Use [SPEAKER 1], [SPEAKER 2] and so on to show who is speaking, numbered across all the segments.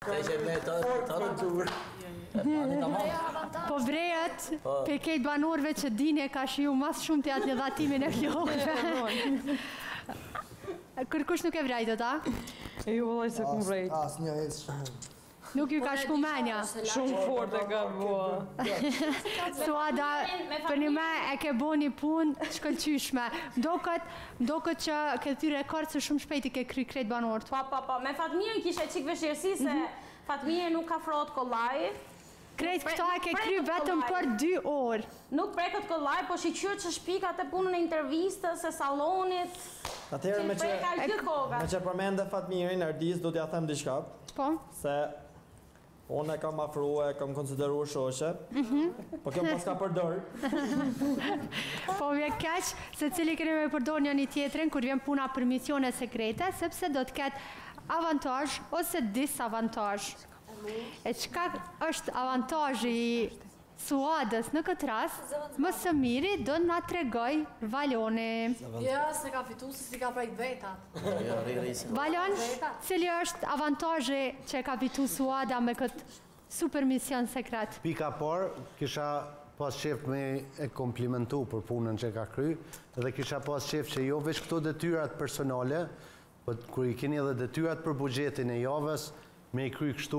[SPEAKER 1] Po vrejet, pe kejt banorëve që dini ka shi ju mas shumë të atë dhatimin e flokëve. Kërkush nuk e vrejtë, ta?
[SPEAKER 2] Ju vëllaj se ku vrejt.
[SPEAKER 3] As një e shumë.
[SPEAKER 1] Nuk ju ka shku menja.
[SPEAKER 2] Shumë fort e ka bua.
[SPEAKER 1] Suada, për një me e ke bo një pun shkëllqyshme. Mdokët që këty rekord së shumë shpejti ke kry krejt banorët.
[SPEAKER 4] Pa, me Fatmije kishe qik vështirësi se Fatmije nuk ka frot kollaj.
[SPEAKER 1] Krejt këta e ke kry vetëm për 2 orë.
[SPEAKER 4] Nuk prekët kollaj, po shiqyrë që shpika të punën e intervistës, e salonit.
[SPEAKER 3] Atëherë me që përmende Fatmirin, Ardis, do t'ja them diçka.
[SPEAKER 1] Po?
[SPEAKER 3] Se unë e kam afrua, e kam konsideru shoqe, po kjo pas ka përdor.
[SPEAKER 1] Po vje keq, se cili kërë me përdor një një tjetërin, kur vjen puna për misione sekrete, sepse do t'ket avantaj ose disavantaj. E qka është avantajë i Suadës në këtë rast, më së miri do nga tregoj Valoni.
[SPEAKER 5] Ja, se ka fitu, se si ka prejt vetat.
[SPEAKER 1] Valon, cili është avantajë që ka fitu Suada me këtë super mision sekret?
[SPEAKER 6] Pika por, kisha pas qef me e komplimentu për punën që ka kry, dhe kisha pas qef që jo veç këto detyrat personale, për kër i keni edhe detyrat për bugjetin e javës, me i kry kështu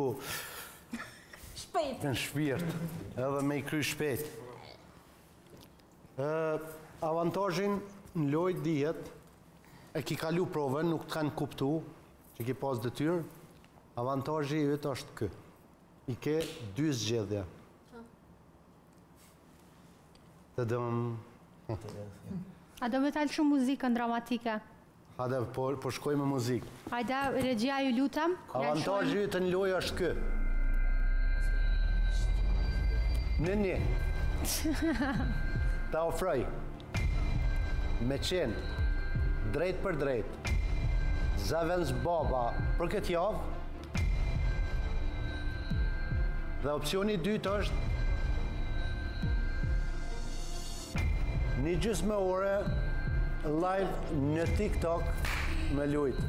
[SPEAKER 6] në shpirt, edhe me i kry shpejt. Avantajin në lojt dihet, e ki kalu provën, nuk të kanë kuptu, që ki pas detyrë, avantajin i vetë është kë. I ke 2 zgjedhja. Të dëmë...
[SPEAKER 1] A do me talë shumë muzikën dramatike?
[SPEAKER 6] Hajde, po shkoj me muzikë.
[SPEAKER 1] Hajde, regjia ju lutem.
[SPEAKER 6] Avantajin të në lojë është kë. Një, ta ofroj, me qenë, drejt për drejt, Zavens baba për këtë javë, dhe opcioni 2 është, një gjysmë ore live në TikTok me lujt.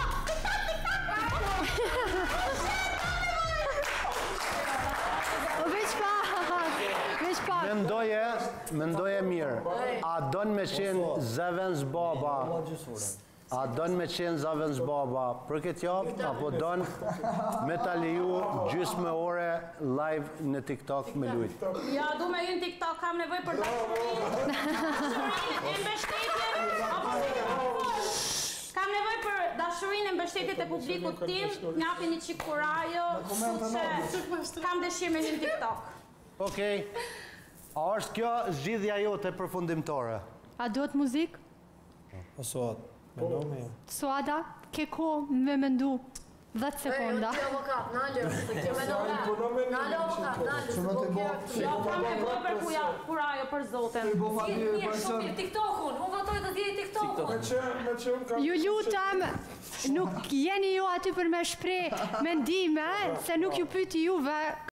[SPEAKER 6] Mendoje mirë, a donë me qenë Zavens baba, a donë me qenë Zavens baba për këtë javë, apo donë me ta leju gjysmë ore live në TikTok me lujt?
[SPEAKER 4] Ja, du me ju në TikTok, kam nevoj për dashurin e mbështetje, kam nevoj për dashurin e mbështetje të publikut tim, njapi një qik kurajo, që kam dëshirë me ju në TikTok.
[SPEAKER 6] Okej. A është kjo zgjidhja jote përfundimtore?
[SPEAKER 1] A duhet muzik?
[SPEAKER 3] O Suad, me nome jo.
[SPEAKER 1] Suada, ke ko me mendu 10 sekonda.
[SPEAKER 5] Ti avokat, nalë, se kjo me nome. Nalë avokat, nalë, se po kjerë të
[SPEAKER 4] Jo, kam me bërë për kurajo për zoten.
[SPEAKER 5] mirë, shumë mirë, TikTokun, unë votoj të djej TikTokun.
[SPEAKER 1] Ju lutem, nuk jeni ju aty për me shprej mendime, se nuk ju pyti juve